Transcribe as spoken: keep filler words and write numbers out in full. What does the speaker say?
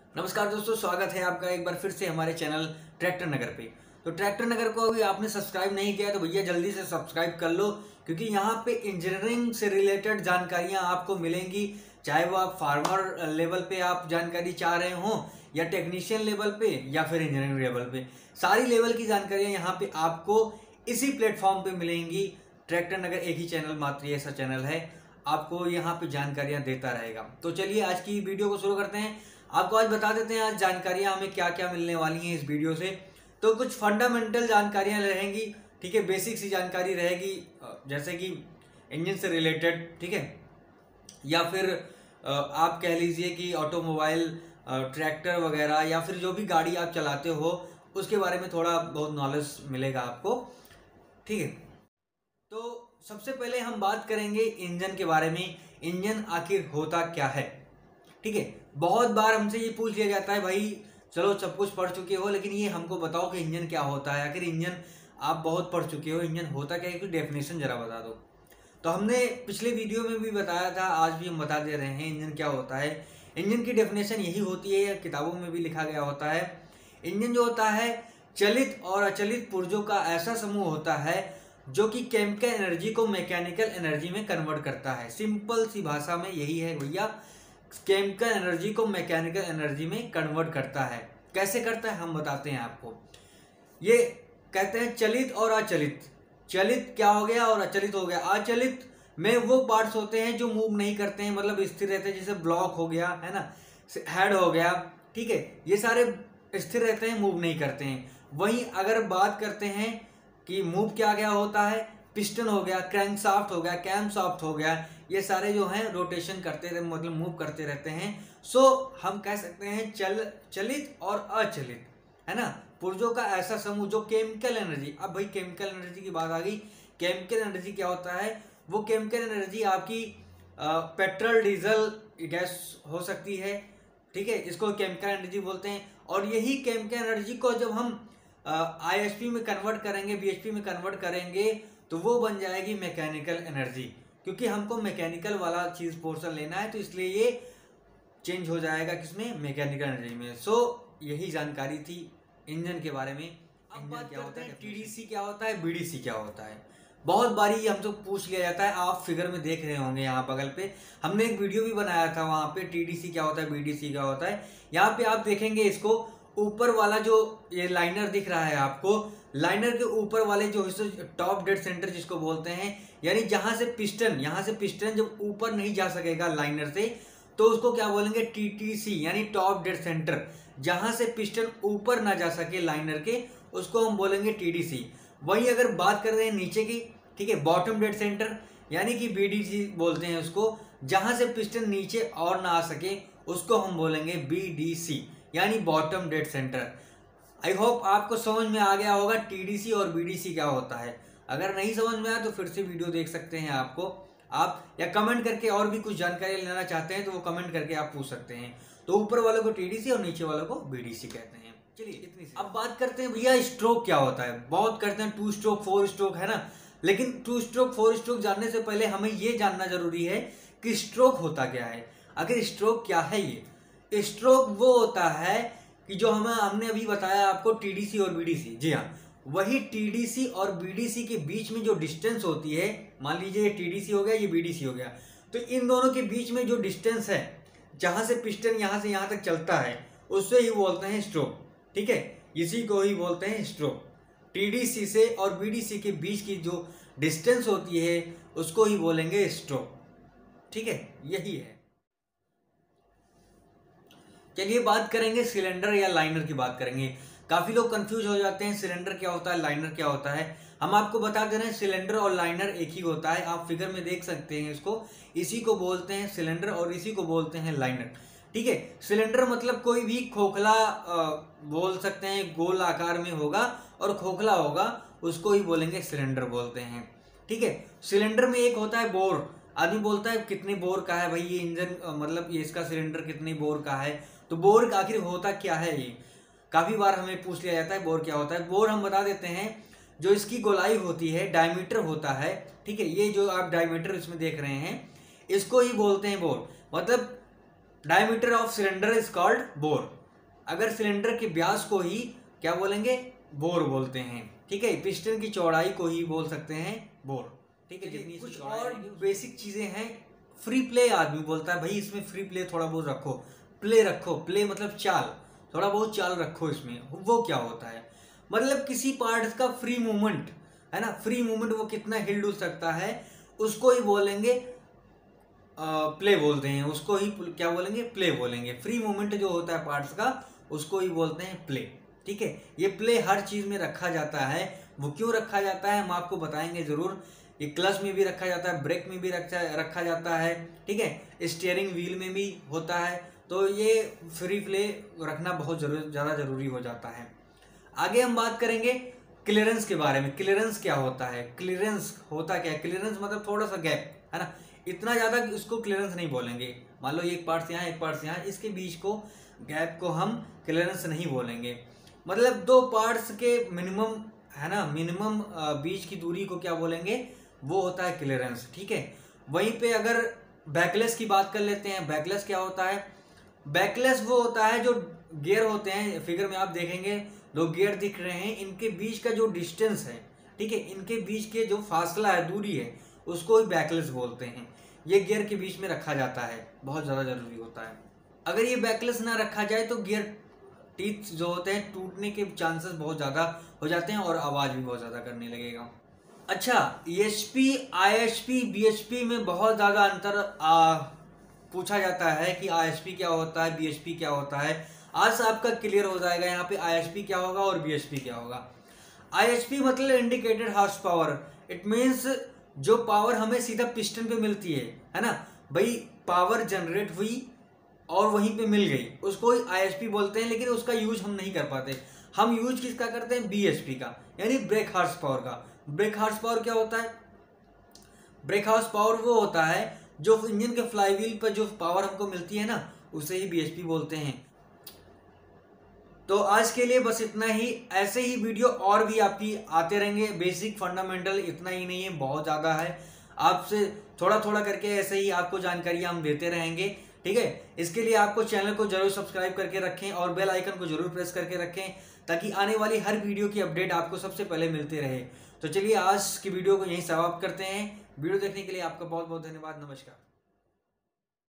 नमस्कार दोस्तों, स्वागत है आपका एक बार फिर से हमारे चैनल ट्रैक्टर नगर पे। तो ट्रैक्टर नगर को अभी आपने सब्सक्राइब नहीं किया तो भैया जल्दी से सब्सक्राइब कर लो, क्योंकि यहाँ पे इंजीनियरिंग से रिलेटेड जानकारियाँ आपको मिलेंगी। चाहे वो आप फार्मर लेवल पे आप जानकारी चाह रहे हो या टेक्नीशियन लेवल पे या फिर इंजीनियरिंग लेवल पे, सारी लेवल की जानकारियाँ यहाँ पे आपको इसी प्लेटफॉर्म पे मिलेंगी। ट्रैक्टर नगर एक ही चैनल, मात्र ऐसा चैनल है, आपको यहाँ पे जानकारियाँ देता रहेगा। तो चलिए आज की वीडियो को शुरू करते हैं। आपको आज बता देते हैं आज जानकारियाँ हमें क्या क्या मिलने वाली हैं इस वीडियो से। तो कुछ फंडामेंटल जानकारियाँ रहेंगी, ठीक है, बेसिक सी जानकारी रहेगी, जैसे कि इंजन से रिलेटेड, ठीक है, या फिर आप कह लीजिए कि ऑटोमोबाइल, ट्रैक्टर वगैरह, या फिर जो भी गाड़ी आप चलाते हो उसके बारे में थोड़ा बहुत नॉलेज मिलेगा आपको, ठीक है। तो सबसे पहले हम बात करेंगे इंजन के बारे में। इंजन आखिर होता क्या है, ठीक है। बहुत बार हमसे ये पूछ लिया जाता है, भाई चलो सब कुछ पढ़ चुके हो लेकिन ये हमको बताओ कि इंजन क्या होता है। आखिर इंजन आप बहुत पढ़ चुके हो, इंजन होता क्या है, कुछ डेफिनेशन जरा बता दो। तो हमने पिछले वीडियो में भी बताया था, आज भी हम बता दे रहे हैं इंजन क्या होता है। इंजन की डेफिनेशन यही होती है, किताबों में भी लिखा गया होता है। इंजन जो होता है चलित और अचलित पुर्जों का ऐसा समूह होता है जो कि केमिकल एनर्जी को मैकेनिकल एनर्जी में कन्वर्ट करता है। सिंपल सी भाषा में यही है भैया, केमिकल एनर्जी को मैकेनिकल एनर्जी में कन्वर्ट करता है। कैसे करता है हम बताते हैं आपको। ये कहते हैं चलित और अचलित। चलित क्या हो गया और अचलित हो गया। अचलित में वो पार्ट्स होते हैं जो मूव नहीं करते हैं, मतलब स्थिर रहते हैं, जैसे ब्लॉक हो गया है ना, हेड हो गया, ठीक है, ये सारे स्थिर रहते हैं, मूव नहीं करते हैं। वहीं अगर बात करते हैं कि मूव क्या क्या होता है, पिस्टन हो गया, क्रैंकशाफ्ट हो गया, कैमशाफ्ट हो गया, ये सारे जो हैं रोटेशन करते रहे, मतलब मूव करते रहते हैं। सो हम कह सकते हैं चल चलित और अचलित, है ना, पुर्जों का ऐसा समूह जो केमिकल एनर्जी। अब भाई केमिकल एनर्जी की बात आ गई। केमिकल एनर्जी क्या होता है, वो केमिकल एनर्जी आपकी पेट्रोल डीजल गैस हो सकती है, ठीक है, इसको केमिकल एनर्जी बोलते हैं। और यही केमिकल एनर्जी को जब हम आई एच पी में कन्वर्ट करेंगे, बी एच पी में कन्वर्ट करेंगे, तो वो बन जाएगी मैकेनिकल एनर्जी। क्योंकि हमको मैकेनिकल वाला चीज पोर्शन लेना है, तो इसलिए ये चेंज हो जाएगा किसमें, मैकेनिकल एनर्जी में। सो यही जानकारी थी इंजन के बारे में। अब बात क्या होता है, टीडीसी क्या होता है, बीडीसी क्या होता है। बहुत बारी हमसे पूछ लिया जाता है। आप फिगर में देख रहे होंगे यहाँ बगल पे, हमने एक वीडियो भी बनाया था, वहां पे टीडीसी क्या होता है, बीडीसी क्या होता है। यहाँ पे आप देखेंगे इसको, ऊपर वाला जो ये लाइनर दिख रहा है आपको, लाइनर के ऊपर वाले जो हिस्से, टॉप डेड सेंटर जिसको बोलते हैं, यानी जहां से पिस्टन, यहां से पिस्टन जब ऊपर नहीं जा सकेगा लाइनर से, तो उसको क्या बोलेंगे, टीटीसी, यानी टॉप डेड सेंटर। जहां से पिस्टन ऊपर ना जा सके लाइनर के, उसको हम बोलेंगे टीडीसी। वहीं अगर बात कर रहे हैं नीचे की, ठीक है, बॉटम डेड सेंटर, यानी कि बीडीसी बोलते हैं उसको। जहां से पिस्टन नीचे और ना आ सके उसको हम बोलेंगे बीडीसी, यानी bottom dead centre. I hope आपको समझ में आ गया होगा टीडीसी और बीडीसी क्या होता है। अगर नहीं समझ में आया तो फिर से वीडियो देख सकते हैं आपको आप, या कमेंट करके और भी कुछ जानकारी लेना चाहते हैं तो वो कमेंट करके आप पूछ सकते हैं। तो ऊपर वालों को टीडीसी और नीचे वालों को बीडीसी कहते हैं। चलिए इतनी सी। अब बात करते हैं भैया स्ट्रोक क्या होता है। बहुत करते हैं टू स्ट्रोक, फोर स्ट्रोक, है ना, लेकिन टू स्ट्रोक, फोर स्ट्रोक जानने से पहले हमें ये जानना जरूरी है कि स्ट्रोक होता क्या है। आखिर स्ट्रोक क्या है। ये स्ट्रोक वो होता है कि जो हमें हमने अभी बताया आपको, टीडीसी और बीडीसी, जी हाँ, वही टीडीसी और बीडीसी के बीच में जो डिस्टेंस होती है, मान लीजिए ये टीडीसी हो गया, ये बीडीसी हो गया, तो इन दोनों के बीच में जो डिस्टेंस है, जहां से पिस्टन यहां से यहां तक चलता है, उससे ही बोलते हैं स्ट्रोक, ठीक है, इसी को ही बोलते हैं स्ट्रोक। टीडीसी से और बीडीसी के बीच की जो डिस्टेंस होती है उसको ही बोलेंगे स्ट्रोक, ठीक है, यही है। चलिए बात करेंगे सिलेंडर या लाइनर की बात करेंगे। काफी लोग कंफ्यूज हो जाते हैं, सिलेंडर क्या होता है, लाइनर क्या होता है। हम आपको बता दे रहे हैं सिलेंडर और लाइनर एक ही होता है। आप फिगर में देख सकते हैं इसको, इसी को बोलते हैं सिलेंडर और इसी को बोलते हैं लाइनर, ठीक है। सिलेंडर मतलब कोई भी खोखला बोल सकते हैं, गोल आकार में होगा और खोखला होगा, उसको ही बोलेंगे सिलेंडर बोलते हैं, ठीक है। सिलेंडर में एक होता है बोर। आदमी बोलता है कितने बोर का है भाई ये इंजन, मतलब ये इसका सिलेंडर कितने बोर का है। तो बोर आखिर होता क्या है, ये काफी बार हमें पूछ लिया जाता है बोर क्या होता है। बोर हम बता देते हैं, जो इसकी गोलाई होती है, डायमीटर होता है, ठीक है, ये जो आप डायमीटर इसमें देख रहे हैं, इसको ही बोलते हैं बोर। मतलब diameter of cylinder is called bore. अगर सिलेंडर के व्यास को ही क्या बोलेंगे, बोर बोलते हैं, ठीक है। पिस्टन की चौड़ाई को ही बोल सकते हैं बोर, ठीक है। जितनी कुछ और बेसिक चीजें हैं। फ्री प्ले आदमी बोलता है भाई इसमें फ्री प्ले थोड़ा बहुत रखो, प्ले रखो, प्ले मतलब चाल, थोड़ा बहुत चाल रखो इसमें। वो क्या होता है, मतलब किसी पार्ट का फ्री मूवमेंट है ना, फ्री मूवमेंट वो कितना हिल डुल सकता है उसको ही बोलेंगे प्ले बोलते हैं, उसको ही क्या बोलेंगे, प्ले बोलेंगे। फ्री मूवमेंट जो होता है पार्ट्स का उसको ही बोलते हैं प्ले, ठीक है। ये प्ले हर चीज में रखा जाता है। वो क्यों रखा जाता है हम आपको बताएंगे जरूर। ये क्लच में भी रखा जाता है, ब्रेक में भी रखा रखा जाता है, ठीक है, स्टीयरिंग व्हील में भी होता है। तो ये फ्री प्ले रखना बहुत जरूर ज़्यादा जरूरी हो जाता है। आगे हम बात करेंगे क्लियरेंस के बारे में। क्लियरेंस क्या होता है, क्लियरेंस होता क्या है, क्लियरेंस मतलब थोड़ा सा गैप है ना, इतना ज़्यादा इसको क्लियरेंस नहीं बोलेंगे। मान लो एक पार्ट से यहाँ एक पार्ट से यहाँ, इसके बीच को गैप को हम क्लियरेंस नहीं बोलेंगे। मतलब दो पार्ट्स के मिनिमम है ना, मिनिमम बीच की दूरी को क्या बोलेंगे, वो होता है क्लियरेंस, ठीक है। वहीं पे अगर बैकलेस की बात कर लेते हैं, बैकलेस क्या होता है, बैकलेस वो होता है जो गियर होते हैं, फिगर में आप देखेंगे दो गियर दिख रहे हैं, इनके बीच का जो डिस्टेंस है, ठीक है, इनके बीच के जो फासला है, दूरी है, उसको ही बैकलेस बोलते हैं। ये गियर के बीच में रखा जाता है, बहुत ज़्यादा जरूरी होता है। अगर ये बैकलेस ना रखा जाए तो गियर टीथ जो होते हैं टूटने के चांसेस बहुत ज़्यादा हो जाते हैं और आवाज़ भी बहुत ज़्यादा करने लगेगा। अच्छा, E H P, I H P, B H P में बहुत ज़्यादा अंतर आ, पूछा जाता है कि आई एच पी क्या होता है, बी एच पी क्या होता है। आज आपका क्लियर हो जाएगा यहाँ पे आई एच पी क्या होगा और बी एच पी क्या होगा। आई एच पी मतलब indicated horse power. It means जो पावर हमें सीधा पिस्टन पे मिलती है है ना भाई, पावर जनरेट हुई और वहीं पे मिल गई, उसको आई एच पी बोलते हैं। लेकिन उसका यूज हम नहीं कर पाते, हम यूज किसका करते हैं, बी एच पी का, यानी ब्रेक हार्स पावर का। ब्रेक हार्स पावर क्या होता है, ब्रेक हार्स पावर वो होता है जो इंजन के फ्लाईव्हील पर जो पावर हमको मिलती है ना, उसे ही बी एच पी बोलते हैं। तो आज के लिए बस इतना ही। ऐसे ही वीडियो और भी आपकी आते रहेंगे। बेसिक फंडामेंटल इतना ही नहीं है, बहुत ज़्यादा है। आपसे थोड़ा थोड़ा करके ऐसे ही आपको जानकारियाँ हम देते रहेंगे, ठीक है। इसके लिए आपको चैनल को जरूर सब्सक्राइब करके रखें और बेल आइकन को जरूर प्रेस करके रखें, ताकि आने वाली हर वीडियो की अपडेट आपको सबसे पहले मिलते रहे। तो चलिए आज की वीडियो को यहीं समाप्त करते हैं। वीडियो देखने के लिए आपका बहुत बहुत धन्यवाद। नमस्कार।